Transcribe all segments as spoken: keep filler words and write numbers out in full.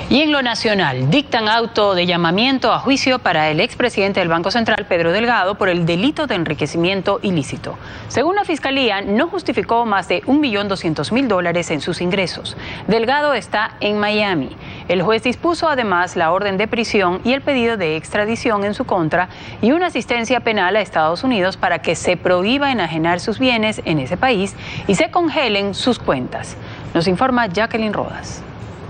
Y en lo nacional, dictan auto de llamamiento a juicio para el expresidente del Banco Central, Pedro Delgado, por el delito de enriquecimiento ilícito. Según la Fiscalía, no justificó más de un millón doscientos mil dólares en sus ingresos. Delgado está en Miami. El juez dispuso además la orden de prisión y el pedido de extradición en su contra y una asistencia penal a Estados Unidos para que se prohíba enajenar sus bienes en ese país y se congelen sus cuentas. Nos informa Jacqueline Rodas.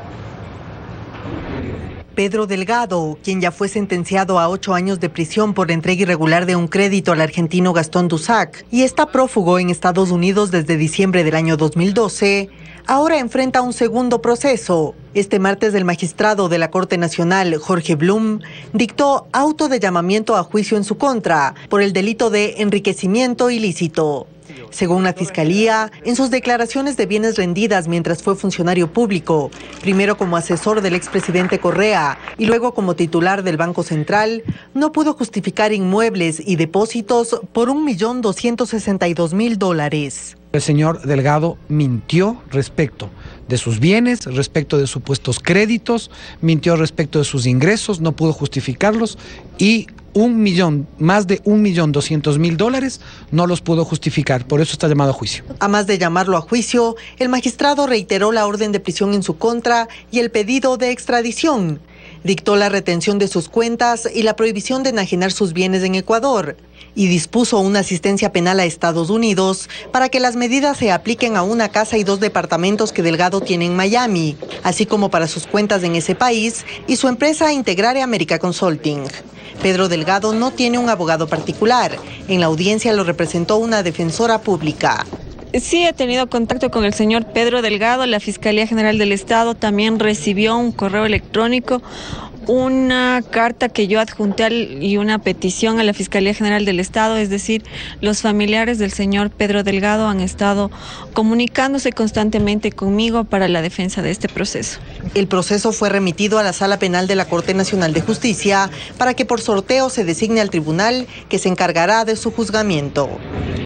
Pedro Delgado, quien ya fue sentenciado a ocho años de prisión por entrega irregular de un crédito al argentino Gastón Dusac y está prófugo en Estados Unidos desde diciembre del año dos mil doce, ahora enfrenta un segundo proceso. Este martes el magistrado de la Corte Nacional, Jorge Blum, dictó auto de llamamiento a juicio en su contra por el delito de enriquecimiento ilícito. Según la Fiscalía, en sus declaraciones de bienes rendidas mientras fue funcionario público, primero como asesor del expresidente Correa y luego como titular del Banco Central, no pudo justificar inmuebles y depósitos por un millón doscientos sesenta y dos mil dólares. El señor Delgado mintió respecto de sus bienes, respecto de supuestos créditos, mintió respecto de sus ingresos, no pudo justificarlos y un millón, más de un millón doscientos mil dólares no los pudo justificar, por eso está llamado a juicio. A más de llamarlo a juicio, el magistrado reiteró la orden de prisión en su contra y el pedido de extradición. Dictó la retención de sus cuentas y la prohibición de enajenar sus bienes en Ecuador y dispuso una asistencia penal a Estados Unidos para que las medidas se apliquen a una casa y dos departamentos que Delgado tiene en Miami, así como para sus cuentas en ese país y su empresa Integrare America Consulting. Pedro Delgado no tiene un abogado particular. En la audiencia lo representó una defensora pública. Sí, he tenido contacto con el señor Pedro Delgado. La Fiscalía General del Estado también recibió un correo electrónico, una carta que yo adjunté al, y una petición a la Fiscalía General del Estado, es decir, los familiares del señor Pedro Delgado han estado comunicándose constantemente conmigo para la defensa de este proceso. El proceso fue remitido a la Sala Penal de la Corte Nacional de Justicia para que por sorteo se designe al tribunal que se encargará de su juzgamiento.